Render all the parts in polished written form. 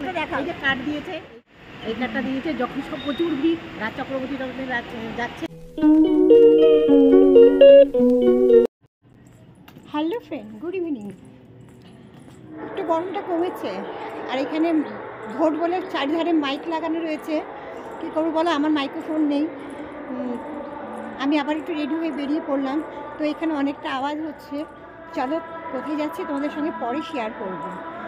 কার্ডটা দেখা, এই যে কার্ড দিয়েছে, এই কার্ডটা দিয়েছে যখন সব প্রচুর ভিড়, রাজ চক্রবর্তী যাচ্ছে। Hello friend, good evening. একটু গরমটা কমেছে, আর এখানে ভোট বলে চারিধারে মাইক লাগানো রয়েছে। কী করবো বলো, আমার মাইক্রোফোন নেই। আমি আবার একটু রেডি হয়ে বেরিয়ে পড়লাম। তো এখানে অনেকটা আওয়াজ হচ্ছে। চলো কোথায় যাচ্ছি তোমাদের সঙ্গে পরে শেয়ার করব।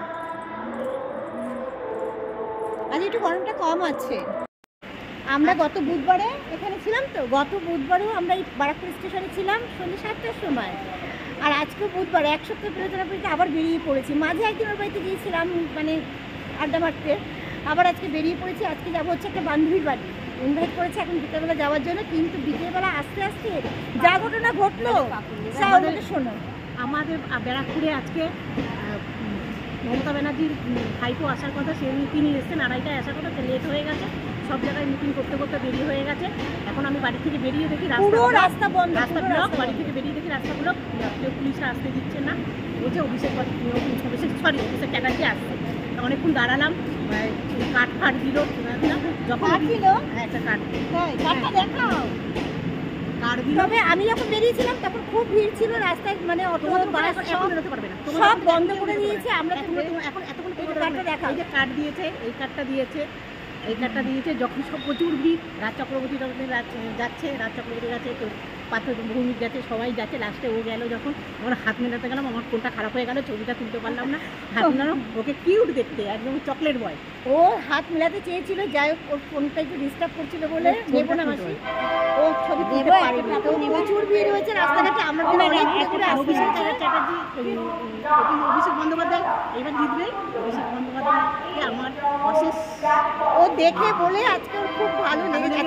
আজ একটু গরমটা কম আছে। আমরা গত বুধবারে এখানে ছিলাম, তো গত বুধবারেও আমরা এই বারাকপুর স্টেশনে ছিলাম সন্ধ্যে 7টার সময়। আর আজকেও বুধবার, এক সপ্তাহ বিরতিতে আবার বেরিয়ে পড়েছি। মাঝে একদিন ওর বাড়িতে গিয়েছিলাম মানে আড্ডা মারতে, আবার আজকে বেরিয়ে পড়েছি। আজকে যাবো হচ্ছে একটা বান্ধবীর বাড়ি, ইনভাইট করেছে এখন বিকেলবেলা যাওয়ার জন্য। কিন্তু বিকেলবেলা আস্তে আস্তে যা ঘটনা ঘটলো আমাদের শোনো। আমাদের ব্যারাকপুরে আজকে মমতা ব্যানার্জির ভাইপো আসার কথা, তিনি এসছেন 2:30টায় আসার কথা, লেট হয়ে গেছে। সব জায়গায় মিটিং করতে করতে দেরি হয়ে গেছে। এখন আমি বাড়ি থেকে বেরিয়ে দেখি রাস্তা বন্ধ, রাস্তা ব্লক। বাড়ি থেকে বেরিয়ে দেখি রাস্তা ব্লক, কেউ পুলিশরা আসতে দিচ্ছে না। বলছে অভিষেক চ্যাটার্জি আসছে। অনেকক্ষণ দাঁড়ালাম, কাঠ ফাট দিল, যখন একটা কাঠ দেখাও কার্ড দিল। তবে আমি যখন বেরিয়েছিলাম তখন খুব ভিড় ছিল রাস্তায়, মানে অটো বেরোতে পারবে না, সব বন্ধ করে দিয়েছে। আমরা এখন এতক্ষণ কার্ডটা দেখা, এই যে কার্ড দিয়েছে, এই কার্ডটা দিয়েছে, এই কার্ডটা দিয়েছে যখন সব প্রচুর ভিড়, রাজ চক্রবর্তী যাচ্ছে, রাজ চক্রবর্তী যাচ্ছে, তো ভৌমিক যাচ্ছে, সবাই যাচ্ছে। লাস্টে ও গেল যখন, আমার হাত মেলাতে গেলাম, আমার ফোনটা খারাপ হয়ে গেল, ছবিটা তুলতে পারলাম না। হাত মেলানো, ওকে কিউট দেখতে, একদম চকলেট বয়। ও হাত মেলাতে চেয়েছিল, যাই হোক ওর ফোনটা একটু ডিস্টার্ব করছিল বলে নেবো না মাসি, ও ছবি তুলতে পারেনি। তো প্রচুর ভিড় হয়েছে রাস্তাঘাটে। আমরা অভিষেক চ্যাটার্জি, অভিষেক বন্দ্যোপাধ্যায় এবার জিতবে। অভিষেক বন্দ্যোপাধ্যায়কে আমার অশেষ, ও দেখে বলে আজকে খুব ভালো লেগেছে।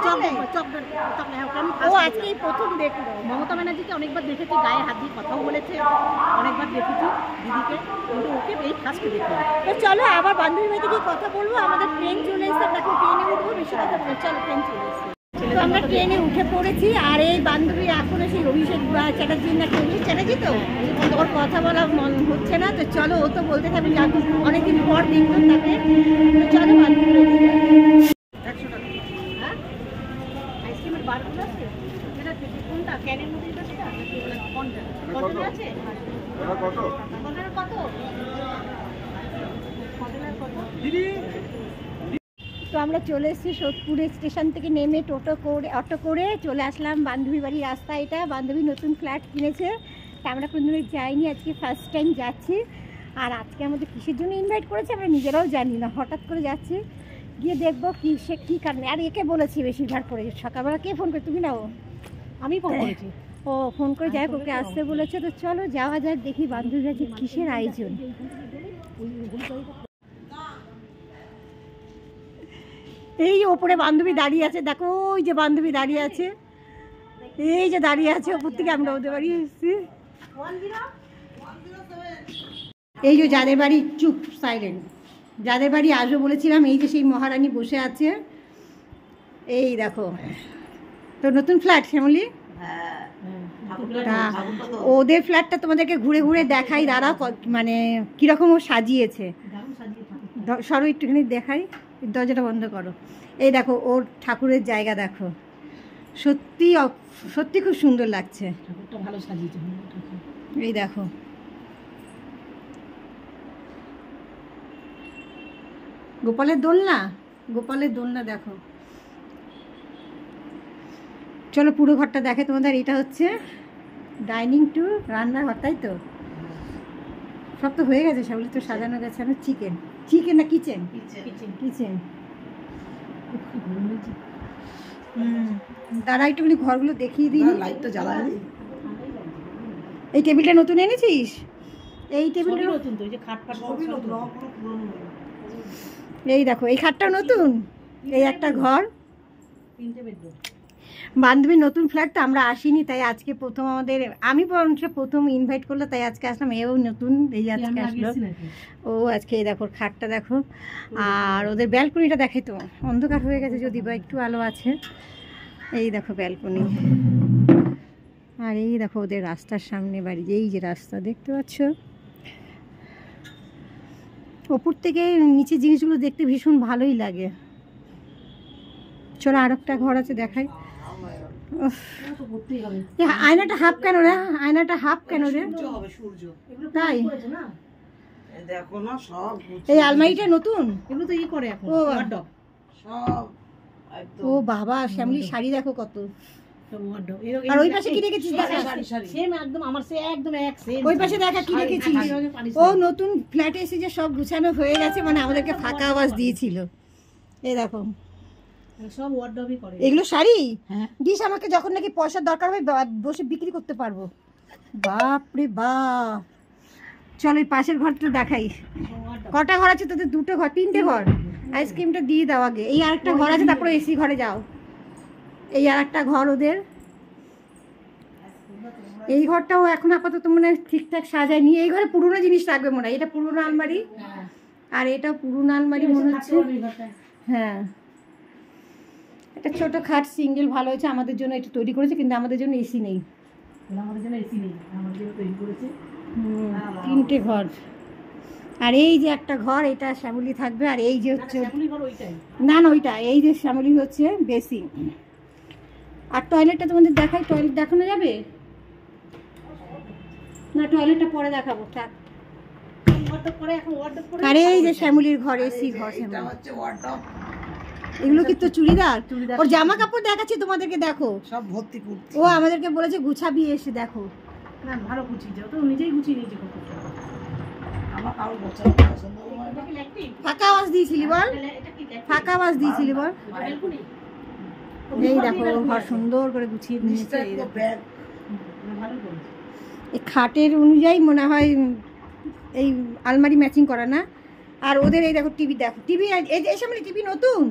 ও আজকে এই প্রথম দেখলো। মমতা ব্যানার্জিকে অনেকবার দেখেছি, গায়ে হাত দিয়ে কথাও বলেছে, অনেকবার দেখেছি দিদিকে, কিন্তু ওকে এই ফার্স্ট দেখলাম। তো চলো আবার বান্ধবী বাড়িতে গিয়ে কথা বলবো। আমাদের ট্রেন চলে এসেছে, আমরা এখন ট্রেনে উঠবো, বেশি কথা বলবো। চলো ট্রেন চলে এসেছে, তো আমরা ট্রেনে উঠে পড়েছি। আর এই বান্ধবী এখনো সেই অভিষেক চ্যাটার্জির নাকি, অভিষেক চ্যাটার্জি তো, ওর কথা বলা মন হচ্ছে না। তো চলো, ও তো বলতে থাকবে যে আমি অনেকদিন পর দেখলাম তাকে। তো চলো বান্ধবী আইসক্রিমের বারগুলো আছে, কোনটা ক্যানের মধ্যে সেটা কোনটা আছে, কত তো আমরা চলে এসেছি সোদপুরের স্টেশন থেকে নেমে অটো করে চলে আসলাম বান্ধবীর বাড়ি। রাস্তা এটা, বান্ধবী নতুন ফ্ল্যাট কিনেছে, তা আমরা কোনোদিনও যাইনি, আজকে ফার্স্ট টাইম যাচ্ছি। আর আজকে আমাদের কিসের জন্য ইনভাইট করেছে আমরা নিজেরাও জানি না, হঠাৎ করে যাচ্ছি, গিয়ে দেখবো সে কী কারণে। আর একে বলেছি বেশিরভাগ করে, সকালবেলা কে ফোন করে, তুমি না ও? আমি ফোন করেছি, ও ফোন করে যাই ওকে আসতে বলেছে। তো চলো যাওয়া যাক, দেখি বান্ধবীর কাছে কিসের আয়োজন। এই ওপরে বান্ধবী দাঁড়িয়ে আছে, দেখো ওই যে বান্ধবী দাঁড়িয়ে আছে, এই যে দাঁড়িয়ে আছে ওপর থেকে আমরা ওদের বাড়ি এসেছি। এই যে যাদের বাড়ি, চুপ সাইলেন্ট, যাদের বাড়ি আসবো বলেছিলাম, এই যে সেই মহারানী বসে আছে। এই দেখো তো নতুন ফ্ল্যাট শ্যামলী, ওদের ফ্ল্যাটটা তোমাদেরকে ঘুরে ঘুরে দেখাই, দাঁড়া মানে কীরকম ও সাজিয়েছে। সরো একটুখানি দেখাই, দরজাটা বন্ধ করো। এই দেখো ওর ঠাকুরের জায়গা দেখো, সত্যি সত্যি খুব সুন্দর লাগছে, ভালো সাজিয়েছে। এই দেখো গোপালের দোলনা, গোপালের দোলনা দেখো। চলো পুরো ঘরটা দেখে তোমাদের। এটা হচ্ছে ডাইনিং টু রান্নাঘর, তাই তো? সব তো হয়ে গেছে, সেগুলো তো সাজানো গেছে। না চিকেন না কিচেন, কিচেন। দাঁড়া একটুখানি ঘরগুলো দেখিয়ে দিই। লাইটটা জ্বালা, এই টেবিলটা নতুন এনেছিস? এই টেবিলটা নতুন তো, এই যে খাট ফাট সবই নতুন। এই দেখো এই খাটটা নতুন, এই একটা ঘর, 3টে বেডরুম। বান্ধবীর নতুন ফ্ল্যাট তো আমরা আসিনি, তাই আজকে প্রথম আমাদের, আমি বরঞ্চ প্রথম ইনভাইট করলো, তাই আজকে আসলাম। এও নতুন, এই আজকে আসলো ও। আজকে এই দেখো খাটটা দেখো, আর ওদের ব্যালকনিটা দেখে তো, অন্ধকার হয়ে গেছে যদি বা একটু আলো আছে। এই দেখো ব্যালকনি, আর এই দেখো ওদের রাস্তার সামনে বাড়ি, এই যে রাস্তা দেখতে পাচ্ছ। ওপর থেকে নিচে জিনিসগুলো দেখতে ভীষণ ভালোই লাগে। চলো আর একটা ঘর আছে দেখাই। আয়নাটা হাফ কেন রে? আয়নাটা হাফ কেন রে? তাই দেখো না সব এই আলমারিটা নতুন, এগুলো তো ই করে এখন সব। ও বাবা, শ্যামলি শাড়ি দেখো কত। আর ওই পাশে কি রেখেছিস? সেম একদম আমার সে একদম এক সেম। ওই পাশে দেখা কি রেখেছিস? ও নতুন ফ্ল্যাটে এসে যে সব গুছানো হয়ে গেছে, মানে আমাদেরকে ফাঁকা আওয়াজ দিয়েছিল। এই দেখো সব ওয়ার্ডরোবই করে। এগুলো শাড়ি হ্যাঁ দিস আমাকে, যখন নাকি পয়সার দরকার হবে বসে বিক্রি করতে পারবো। বাপ রে বাপ। চল এই পাশের ঘরটা দেখাই। কটা ঘর আছে তোদের? দুটো ঘর, তিনটে ঘর। আইসক্রিমটা দিয়ে দাও আগে। এই আরেকটা ঘর আছে, তারপরে এসি ঘরে যাও। এই আরেকটা ঘর ওদের। এই ঘরটাও এখন আপাতত মনে হয় ঠিকঠাক সাজায়নি। এই ঘরে পুরোনো জিনিস রাখবে মনে হয়। এটা পুরোনো আলমারি, আর এটা পুরোনো আলমারি মনে হচ্ছে। হ্যাঁ, একটা ছোট খাট সিঙ্গেল ভালো হয়েছে। আমাদের জন্য এটা তৈরি করেছে, কিন্তু আমাদের জন্য এসি নেই। আমাদের জন্য এসি নেই, আমাদের জন্য তৈরি করেছে। তিনটে ঘর। আর এই যে একটা ঘর, এটা শ্যামলি থাকবে। আর এই যে হচ্ছে না না ওইটা, এই যে শ্যামলি হচ্ছে বেসিং। আর টয়লেটটা তোমাদের দেখাই। টয়লেট দেখানো যাবে না? টয়লেটটা পরে দেখাবো, থাক। আর এই যে শ্যামলির ঘর, এসি ঘর। এগুলো কি তো চুড়িদার? ওর জামা কাপড় দেখাচ্ছি তোমাদেরকে, দেখো সব ভর্তি করতে। ও আমাদেরকে বলেছে গুছাবি এসে, দেখো। না ভালো গুছিয়ে যাও তো, নিজেই গুছিয়ে নিয়েছি। আমার কারো গোছানো পছন্দ হয় না। ফাঁকা আওয়াজ দিয়েছিলি বল, ফাঁকা আওয়াজ দিয়েছিলি বল। এই দেখো ঘর সুন্দর করে গুছিয়ে নিয়েছে। এই খাটের অনুযায়ী মনে হয় এই আলমারি ম্যাচিং করা না। আর ওদের এই দেখো টিভি, দেখো টিভি। এই সামনে টিভি নতুন,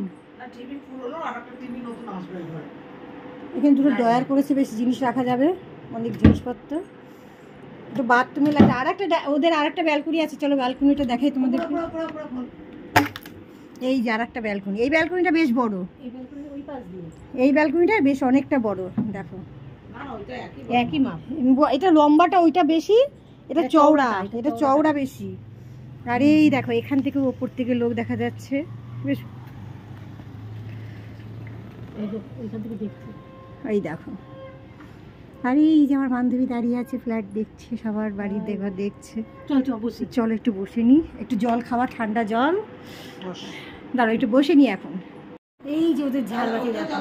এখানে দুটো ড্রয়ার করেছে, বেশি জিনিস রাখা যাবে, অনেক জিনিসপত্র। একটু বাথরুমে লাগে। আর একটা ওদের আর একটা ব্যালকনি আছে, চলো ব্যালকনিটা দেখাই তোমাদের। এই যে আর একটা ব্যালকনি। এই ব্যালকনিটা বেশ বড়। এই ব্যালকনিটা বেশ অনেকটা বড়, দেখো একই মাপ। এটা লম্বাটা ওইটা বেশি, এটা চওড়া, এটা চওড়া বেশি। আর এই দেখো এখান থেকে ওপর থেকে লোক দেখা যাচ্ছে বেশ। এই দেখো। আর এই যে আমার বান্ধবী দাঁড়িয়ে আছে, ফ্ল্যাট দেখছে, সবার বাড়ি দেখছে। চলো একটু বসে নি, একটু জল খাওয়া, ঠান্ডা জল। দাঁড়াও একটু বসে নি এখন। এই যে ওদের ঝালবাতি দেখো।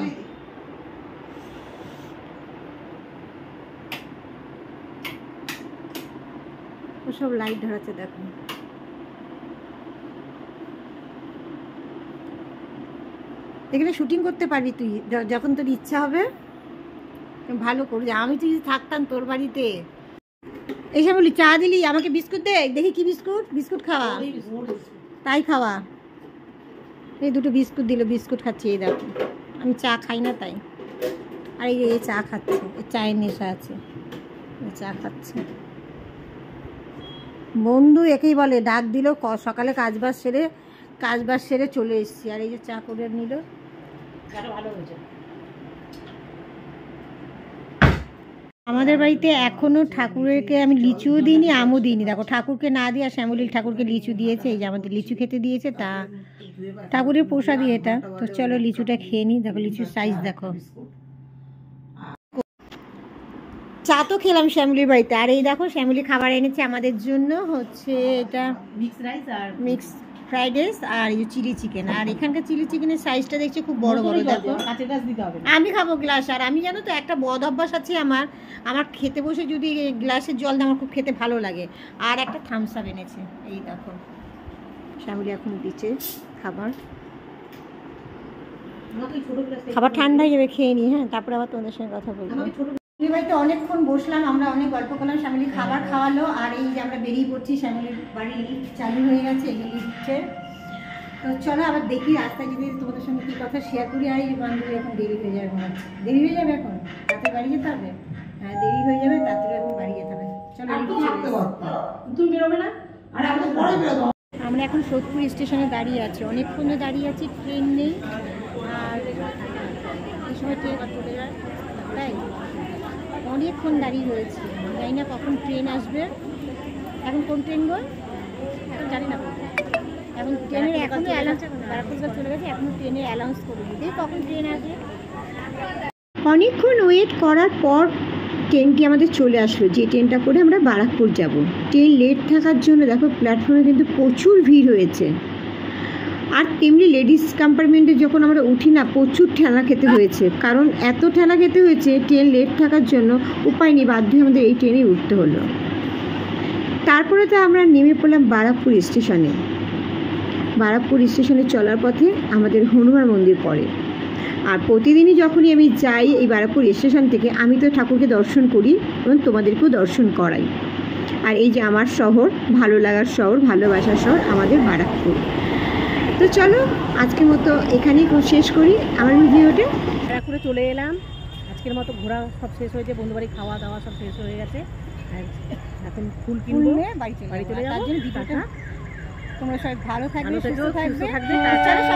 সব লাইট ধরাচ্ছে দেখো। এখানে শুটিং করতে পারবি তুই যখন তোর ইচ্ছা হবে, ভালো করবি। আমি তুই থাকতাম তোর বাড়িতে। এইসব বলি চা দিলি আমাকে, বিস্কুট দে, দেখি কি বিস্কুট। বিস্কুট খাওয়া, তাই খাওয়া। এই দুটো বিস্কুট দিল, বিস্কুট খাচ্ছি। এই দেখো আমি চা খাই না তাই। আর এই চা খাচ্ছে, এই চায়ের নেশা আছে, চা খাচ্ছে। বন্ধু একেই বলে, ডাক দিল সকালে কাজবাজ সেরে চলে এসেছি। আর এই যে চা করে নিল, ভালো হয়েছে। আমাদের বাড়িতে এখনো ঠাকুরকে আমি লিচুও দিইনি, আমও দিইনি। দেখো ঠাকুরকে না দিয়ে আর শ্যামলীর ঠাকুরকে লিচু দিয়েছে। এই যে আমাদের লিচু খেতে দিয়েছে, তা ঠাকুরের প্রসাদই এটা। তো চলো লিচুটা খেয়ে নিই। দেখো লিচুর সাইজ দেখো। চা তো খেলাম শ্যামলীর বাড়িতে। আর এই দেখো শ্যামলী খাবার এনেছে আমাদের জন্য, হচ্ছে এটা মিক্স রাইস আর মিক্স ফ্রাইড রাইস আর এই চিলি চিকেন। আর এখানকার চিলি চিকেনের সাইজটা দেখছি খুব বড় বড়। দেখো আমি খাবো গ্লাস। আর আমি জানো তো একটা বদ অভ্যাস আছে আমার খেতে বসে যদি গ্লাসের জল দেয় আমার খুব খেতে ভালো লাগে। আর একটা থামস আপ এনেছে। এই দেখো শ্যামলী এখন দিচ্ছে খাবার। খাবার ঠান্ডা হয়ে যাবে, খেয়ে নি। হ্যাঁ, তারপরে আবার তোমাদের সঙ্গে কথা বলবো। বাড়িতে অনেকক্ষণ বসলাম, আমরা অনেক গল্প করলাম। শ্যামলী খাবার খাওয়ালো। আর এই যে আমরা বেরিয়ে পড়ছি, শ্যামলীর বাড়ির লিফট চালু হয়ে গেছে, এই লিফটে। তো চলো আবার দেখি রাস্তায় যদি তোমাদের সঙ্গে কী কথা শেয়ার করি। আর এই বান্ধবী এখন দেরি হয়ে যাবে, মনে হচ্ছে দেরি হয়ে যাবে, এখন রাতে বাড়ি যেতে হবে। হ্যাঁ দেরি হয়ে যাবে, তাড়াতাড়ি এখন বাড়ি যেতে হবে। চলো তুমি বেরোবে না? আর আমি পরে বেরোবো। আমরা এখন সোদপুর স্টেশনে দাঁড়িয়ে আছি, অনেকক্ষণ দাঁড়িয়ে আছি, ট্রেন নেই। আর এই সময় ট্রেন চলে যায়, তাই অনেকক্ষণ দাঁড়িয়ে রয়েছে। জানি না কখন ট্রেন আসবে। এখন কোন ট্রেন গো এখন জানি না। এখন ট্রেনের এখনো অ্যালাউন্স, বারাকপুর চলে গেছে, এখনো ট্রেনের অ্যালাউন্স করে দিতে কখন ট্রেন আসবে। অনেকক্ষণ ওয়েট করার পর ট্রেনটি আমাদের চলে আসলো, যে ট্রেনটা করে আমরা বারাকপুর যাব। ট্রেন লেট থাকার জন্য দেখো প্ল্যাটফর্মে কিন্তু প্রচুর ভিড় হয়েছে। আর তেমনি লেডিস কম্পার্টমেন্টে যখন আমরা উঠি না, প্রচুর ঠেলা খেতে হয়েছে, কারণ এত ঠেলা খেতে হয়েছে ট্রেন লেট থাকার জন্য, উপায় নেই, বাধ্য হয়ে আমাদের এই ট্রেনেই উঠতে হলো। তারপরে তো আমরা নেমে পড়লাম বারাকপুর স্টেশনে। বারাকপুর স্টেশনে চলার পথে আমাদের হনুমান মন্দির পড়ে। আর প্রতিদিনই যখনই আমি যাই এই বারাকপুর স্টেশন থেকে, আমি তো ঠাকুরকে দর্শন করি এবং তোমাদেরকেও দর্শন করাই। আর এই যে আমার শহর, ভালো লাগার শহর, ভালোবাসার শহর আমাদের বারাকপুর। তো চলো আজকের মতো এখানেই শেষ করি আমার ভিডিওটা। বারাকপুরে চলে এলাম, আজকের মতো ঘোরা সব শেষ হয়েছে, বন্ধুবাড়ি খাওয়া দাওয়া সব শেষ হয়ে গেছে। আর এখন ফুল কিনবো, বাড়ি চলে বাড়ি চলে যাবো। যাবো। তার জন্য ভিডিওটা, তোমরা সবাই ভালো থাকবে, ভালো থেকো, সুস্থ সুস্থ থাকবে। থাকবে। চলো